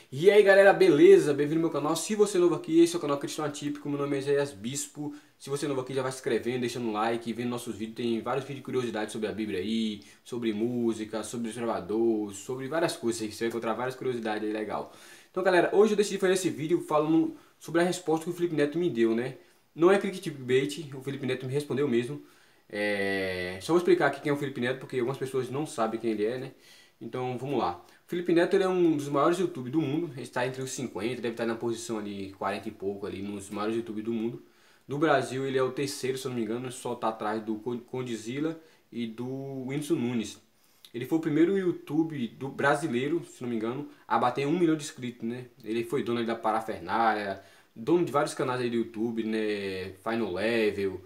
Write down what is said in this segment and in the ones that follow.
E aí galera, beleza? Bem-vindo ao meu canal. Se você é novo aqui, esse é o canal Cristão Atípico, meu nome é Isaías Bispo. Se você é novo aqui, já vai se inscrevendo, deixando um like, vendo nossos vídeos. Tem vários vídeos de curiosidades sobre a Bíblia aí, sobre música, sobre o Salvador, sobre várias coisas aí. Você vai encontrar várias curiosidades aí legal. Então galera, hoje eu decidi fazer esse vídeo falando sobre a resposta que o Felipe Neto me deu, né? Não é clickbait, o Felipe Neto me respondeu mesmo. Só vou explicar aqui quem é o Felipe Neto, porque algumas pessoas não sabem quem ele é, né? Então vamos lá. O Felipe Neto ele é um dos maiores YouTube do mundo, ele está entre os 50, deve estar na posição ali 40 e pouco ali nos maiores YouTube do mundo. Do Brasil ele é o terceiro, se eu não me engano, só está atrás do Condzilla e do Whindersson Nunes. Ele foi o primeiro YouTube do brasileiro, se não me engano, a bater 1 milhão de inscritos, né? Ele foi dono ali da Parafernália, dono de vários canais aí do YouTube, né? Final Level.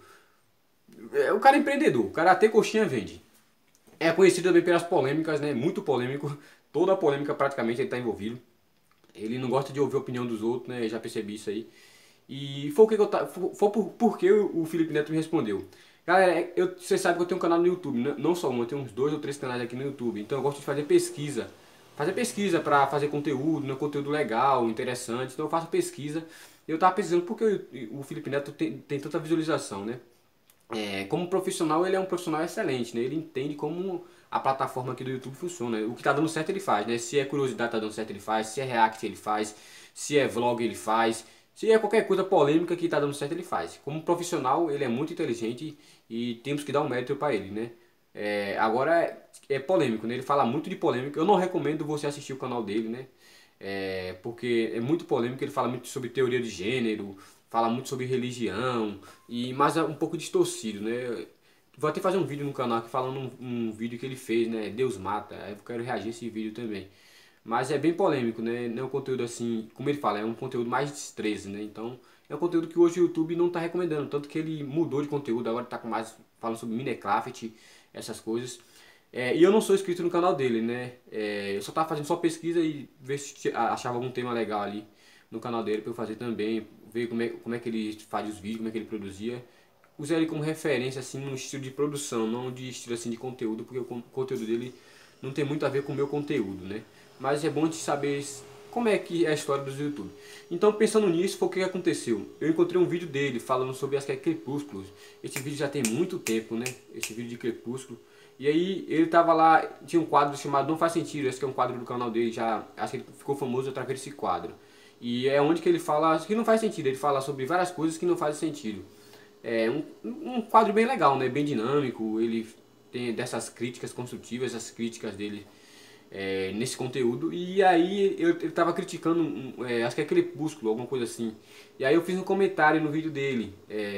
O cara é empreendedor, o cara até coxinha vende. É conhecido também pelas polêmicas, né? Muito polêmico. Toda a polêmica praticamente ele está envolvido. Ele não gosta de ouvir a opinião dos outros, né? Eu já percebi isso aí. E foi o que eu foi porque o Felipe Neto me respondeu. Galera, você sabe que eu tenho um canal no YouTube, né? Não só um, eu tenho uns 2 ou 3 canais aqui no YouTube. Então eu gosto de fazer pesquisa. Fazer pesquisa para fazer conteúdo, né? Conteúdo legal, interessante. Então eu faço pesquisa. Eu tava pesquisando porque o Felipe Neto tem tanta visualização, né? Como profissional, ele é um profissional excelente, né? Ele entende como a plataforma aqui do YouTube funciona. O que tá dando certo ele faz, né? Se é curiosidade tá dando certo ele faz, se é react ele faz, se é vlog ele faz, se é qualquer coisa polêmica que tá dando certo ele faz. Como profissional, ele é muito inteligente e temos que dar um mérito para ele, né? Agora é polêmico, né? Ele fala muito de polêmica. Eu não recomendo você assistir o canal dele, né? Porque é muito polêmico, ele fala muito sobre teoria de gênero, fala muito sobre religião, mas é um pouco distorcido, né? Vou até fazer um vídeo no canal aqui falando um vídeo que ele fez, né? Deus mata, aí eu quero reagir a esse vídeo também. Mas é bem polêmico, né? Não é um conteúdo assim, como ele fala, é um conteúdo mais destreza, né? Então é um conteúdo que hoje o YouTube não está recomendando, tanto que ele mudou de conteúdo, agora está com mais falando sobre Minecraft, essas coisas. E eu não sou inscrito no canal dele, né? Eu só tava fazendo só pesquisa e ver se achava algum tema legal ali no canal dele para eu fazer também, ver como é que ele faz os vídeos, como é que ele produzia. Usei ele como referência assim no estilo de produção, não de estilo assim de conteúdo, porque o conteúdo dele não tem muito a ver com o meu conteúdo, né? Mas é bom de saber como é que é a história dos YouTube. Então pensando nisso, foi o que aconteceu. Eu encontrei um vídeo dele falando sobre as Crepúsculos. Esse vídeo já tem muito tempo, né? Esse vídeo de Crepúsculo. E aí ele tava lá, tinha um quadro chamado Não Faz Sentido, esse que é um quadro do canal dele, já acho que ele ficou famoso através desse quadro. E é onde que ele fala que não faz sentido, ele fala sobre várias coisas que não fazem sentido. É um quadro bem legal, né? Bem dinâmico, ele tem dessas críticas construtivas, as críticas dele nesse conteúdo. E aí ele tava criticando, acho que é Crepúsculo, alguma coisa assim. E aí eu fiz um comentário no vídeo dele.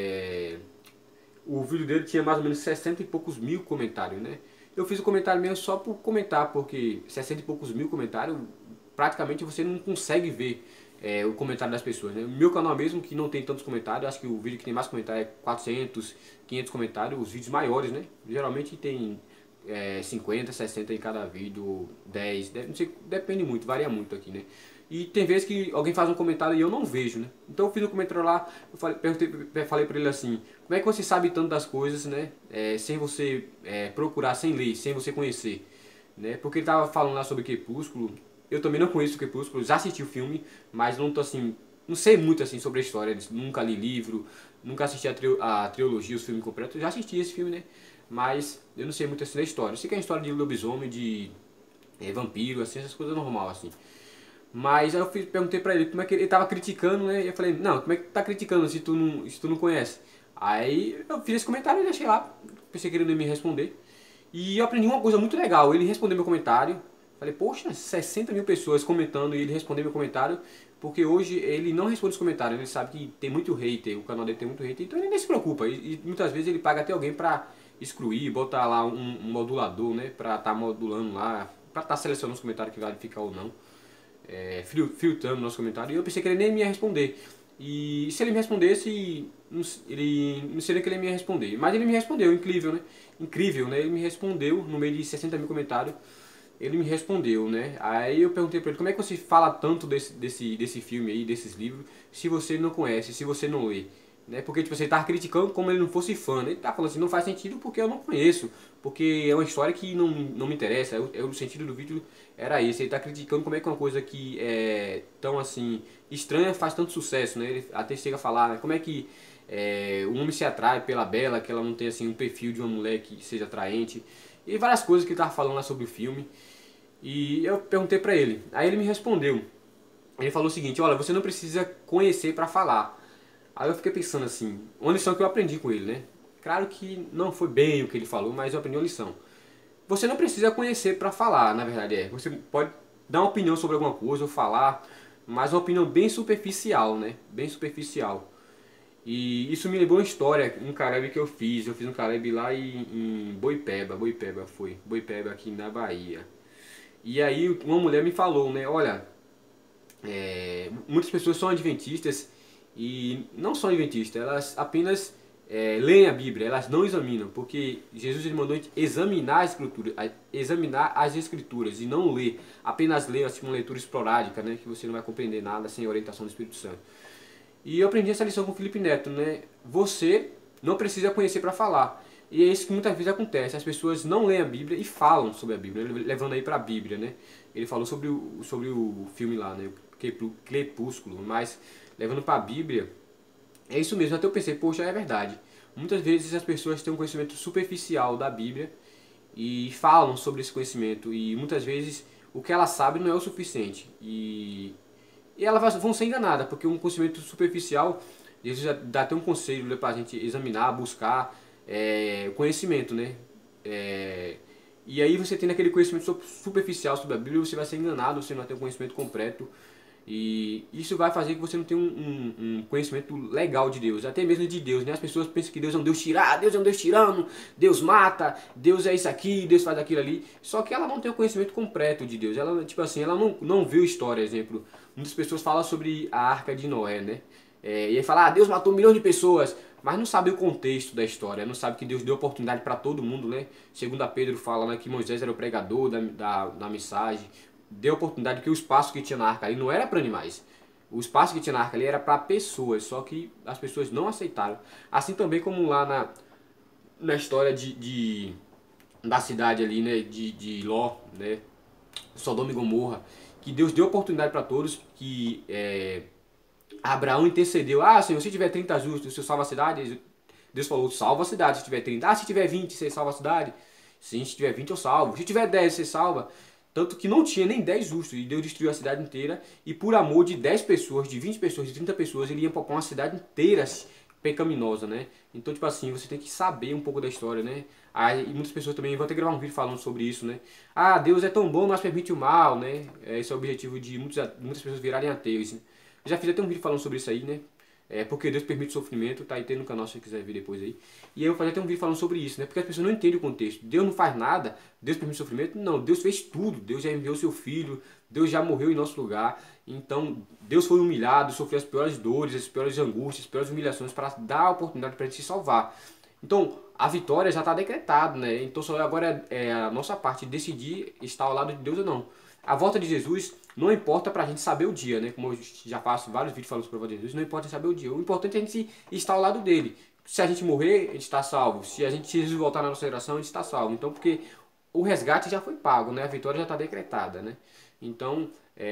O vídeo dele tinha mais ou menos 60 e poucos mil comentários, né? Eu fiz o comentário mesmo só por comentar, porque 60 e poucos mil comentários, praticamente você não consegue ver o comentário das pessoas, né? O meu canal mesmo, que não tem tantos comentários, acho que o vídeo que tem mais comentários é 400, 500 comentários, os vídeos maiores, né? Geralmente tem 50, 60 em cada vídeo, 10, não sei, depende muito, varia muito aqui, né? E tem vezes que alguém faz um comentário e eu não vejo, né? Então eu fiz um comentário lá, eu falei pra ele assim, como é que você sabe tanto das coisas, né? Sem você procurar, sem ler, sem você conhecer, né? Porque ele tava falando lá sobre Crepúsculo, eu também não conheço o Crepúsculo, já assisti o filme, mas não tô assim, não sei muito assim sobre a história, nunca li livro, nunca assisti a trilogia, os filmes completos, já assisti esse filme, né? Mas eu não sei muito assim da história. Eu sei que é a história de lobisomem, de vampiro, assim, essas coisas normal assim. Mas aí eu perguntei pra ele como é que ele tava criticando, né? E eu falei, não, como é que tá criticando se tu não conhece? Aí eu fiz esse comentário e deixei lá. Pensei que ele não ia me responder. E eu aprendi uma coisa muito legal. Ele respondeu meu comentário. Falei, poxa, 60 mil pessoas comentando e ele respondeu meu comentário. Porque hoje ele não responde os comentários. Ele sabe que tem muito hater, o canal dele tem muito hater. Então ele nem se preocupa. E muitas vezes ele paga até alguém pra excluir, botar lá um modulador, né? Pra tá modulando lá, pra tá selecionando os comentários que vai ficar ou não, filtrando nosso comentário, e eu pensei que ele nem me ia responder. E se ele me respondesse, não seria que ele me ia responder. Mas ele me respondeu, incrível, né? Incrível, né? Ele me respondeu no meio de 60 mil comentários. Ele me respondeu, né? Aí eu perguntei pra ele, como é que você fala tanto desse filme aí, desses livros, se você não conhece, se você não lê? né? Porque tipo, você tava criticando como ele não fosse fã, né? Ele tá falando assim, não faz sentido porque eu não conheço, porque é uma história que não me interessa. O sentido do vídeo era esse, ele tá criticando como é que uma coisa que é tão assim estranha faz tanto sucesso, né? Ele até chega a falar, né? Como é que o homem se atrai pela Bela, que ela não tem assim um perfil de uma mulher que seja atraente, e várias coisas que ele tava falando lá sobre o filme. E eu perguntei pra ele, aí ele me respondeu. Ele falou o seguinte: olha, você não precisa conhecer para falar. Aí eu fiquei pensando assim, uma lição que eu aprendi com ele, né? Claro que não foi bem o que ele falou, mas eu aprendi uma lição. Você não precisa conhecer para falar, na verdade é. Você pode dar uma opinião sobre alguma coisa ou falar, mas uma opinião bem superficial, né? Bem superficial. E isso me lembrou uma história, um Caribe que eu fiz. Eu fiz um Caribe lá em Boipeba, Boipeba aqui na Bahia. E aí uma mulher me falou, né? Olha, muitas pessoas são adventistas e não são adventistas, elas apenas leem a Bíblia, elas não examinam, porque Jesus ele mandou a gente examinar as escrituras e não ler, apenas ler assim, uma leitura esporádica, né, que você não vai compreender nada sem a orientação do Espírito Santo. E eu aprendi essa lição com o Felipe Neto, né? Você não precisa conhecer para falar. E é isso que muitas vezes acontece. As pessoas não leem a Bíblia e falam sobre a Bíblia, levando aí para a Bíblia, né? Ele falou sobre o filme lá, né? Crepúsculo, mas levando para a Bíblia, é isso mesmo. Até eu pensei, poxa, é verdade. Muitas vezes as pessoas têm um conhecimento superficial da Bíblia e falam sobre esse conhecimento. E muitas vezes o que elas sabem não é o suficiente. E elas vão ser enganadas, porque um conhecimento superficial, Jesus já dá até um conselho, né, para a gente examinar, buscar conhecimento, né? E aí você tendo aquele conhecimento superficial sobre a Bíblia, você vai ser enganado, você não vai ter um conhecimento completo. E isso vai fazer que você não tenha um conhecimento legal de Deus, até mesmo de Deus, né? As pessoas pensam que Deus é um Deus tirano, Deus é um Deus tirano, Deus mata, Deus é isso aqui, Deus faz aquilo ali. Só que ela não tem o conhecimento completo de Deus. Ela, tipo assim, ela não viu história, exemplo. Muitas pessoas falam sobre a Arca de Noé, né? E aí fala, Deus matou milhões de pessoas, mas não sabe o contexto da história, não sabe que Deus deu oportunidade para todo mundo, né? Segundo a Pedro fala, né, que Moisés era o pregador da mensagem, deu oportunidade que o espaço que tinha na arca ali não era para animais. O espaço que tinha na arca ali era para pessoas, só que as pessoas não aceitaram. Assim também como lá na história da cidade ali, né, de Ló, né, Sodoma e Gomorra, que Deus deu oportunidade para todos, que Abraão intercedeu, Senhor, se tiver 30 justos, você salva a cidade? Deus falou, salva a cidade se tiver 30. Se tiver 20, você salva a cidade? Sim, se tiver 20 eu salvo. Se tiver 10, você salva. Tanto que não tinha nem 10 justos, e Deus destruiu a cidade inteira, e por amor de 10 pessoas, de 20 pessoas, de 30 pessoas, ele ia poupar uma cidade inteira pecaminosa, né? Então, tipo assim, você tem que saber um pouco da história, né? E muitas pessoas também, vão até gravar um vídeo falando sobre isso, né? Deus é tão bom, mas permite o mal, né? Esse é o objetivo de muitas pessoas virarem ateus, né? Eu já fiz até um vídeo falando sobre isso aí, né? Porque Deus permite sofrimento, tá aí tem no canal se você quiser ver depois aí. E aí eu vou fazer até um vídeo falando sobre isso, né? Porque as pessoas não entendem o contexto. Deus não faz nada, Deus permite sofrimento. Não, Deus fez tudo. Deus já enviou seu filho, Deus já morreu em nosso lugar. Então, Deus foi humilhado, sofreu as piores dores, as piores angústias, as piores humilhações para dar a oportunidade para a gente se salvar. Então, a vitória já está decretada, né? Então, só agora é a nossa parte decidir estar ao lado de Deus ou não. A volta de Jesus não importa pra gente saber o dia, né? Como eu já faço vários vídeos falando sobre a volta de Jesus, não importa saber o dia. O importante é a gente estar ao lado dele. Se a gente morrer, a gente está salvo. Se Jesus voltar na nossa geração, a gente está salvo. Então, porque o resgate já foi pago, né? A vitória já está decretada, né? Então,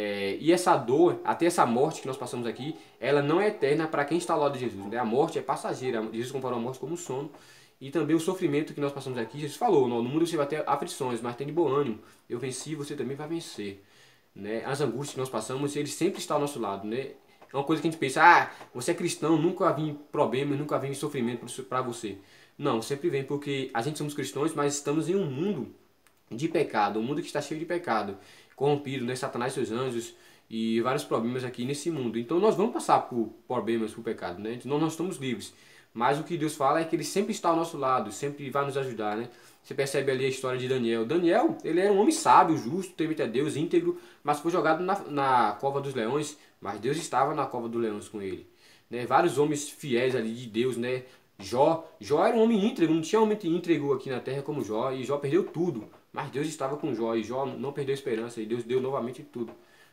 e essa dor, até essa morte que nós passamos aqui, ela não é eterna para quem está ao lado de Jesus, né? A morte é passageira. Jesus comparou a morte como um sono. E também o sofrimento que nós passamos aqui, Jesus falou, no mundo você vai ter aflições, mas tem de bom ânimo. Eu venci, você também vai vencer. Né? As angústias que nós passamos, ele sempre está ao nosso lado. Né? É uma coisa que a gente pensa, você é cristão, nunca vai vir problemas, nunca vai vir sofrimento para você. Não, sempre vem porque a gente somos cristãos, mas estamos em um mundo de pecado, um mundo que está cheio de pecado, corrompido, né? Satanás e seus anjos e vários problemas aqui nesse mundo. Então nós vamos passar por problemas, por pecado, né? Nós não estamos livres. Mas o que Deus fala é que ele sempre está ao nosso lado, sempre vai nos ajudar, né? Você percebe ali a história de Daniel. Daniel, ele era um homem sábio, justo, temente a Deus, íntegro, mas foi jogado na cova dos leões, mas Deus estava na cova dos leões com ele. Né? Vários homens fiéis ali de Deus, né? Jó era um homem íntegro, não tinha homem íntegro aqui na terra como Jó, e Jó perdeu tudo, mas Deus estava com Jó, e Jó não perdeu a esperança, e Deus deu novamente tudo.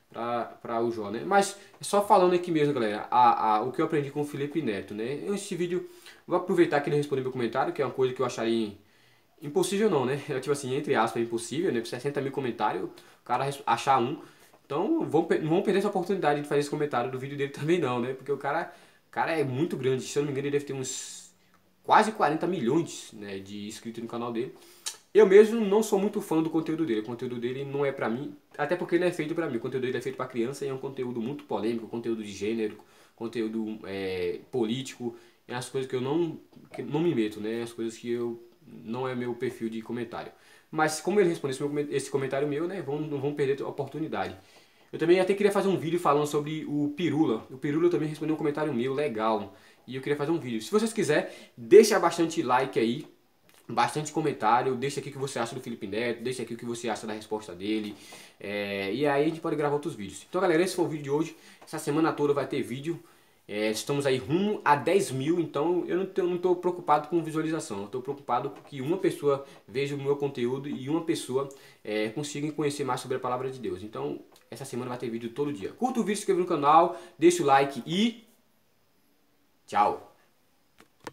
para o Jó, né? Mas só falando aqui mesmo, galera, o que eu aprendi com o Felipe Neto, né? Esse vídeo, vou aproveitar que ele respondeu meu comentário, que é uma coisa que eu acharia impossível não, né? É tipo assim, entre aspas, impossível, né? 60 mil comentários, o cara achar um. Então não vão perder essa oportunidade de fazer esse comentário do vídeo dele também não, né? Porque o cara é muito grande, se eu não me engano ele deve ter uns quase 40 milhões, né, de inscritos no canal dele. Eu mesmo não sou muito fã do conteúdo dele, o conteúdo dele não é pra mim, até porque ele não é feito pra mim, o conteúdo dele é feito pra criança e é um conteúdo muito polêmico, conteúdo de gênero, conteúdo político, é as coisas que não me meto, né, as coisas que eu não é meu perfil de comentário. Mas como ele respondeu esse comentário meu, né, não vão perder a oportunidade. Eu também até queria fazer um vídeo falando sobre o Pirula. O Pirula também respondeu um comentário meu, legal. E eu queria fazer um vídeo. Se vocês quiserem, deixa bastante like aí, bastante comentário, deixa aqui o que você acha do Felipe Neto, deixa aqui o que você acha da resposta dele, e aí a gente pode gravar outros vídeos. Então galera, esse foi o vídeo de hoje, essa semana toda vai ter vídeo, estamos aí rumo a 10 mil, então eu não estou preocupado com visualização, eu estou preocupado com que uma pessoa veja o meu conteúdo e uma pessoa consiga conhecer mais sobre a palavra de Deus. Então essa semana vai ter vídeo todo dia. Curta o vídeo, se inscreva no canal, deixa o like e tchau!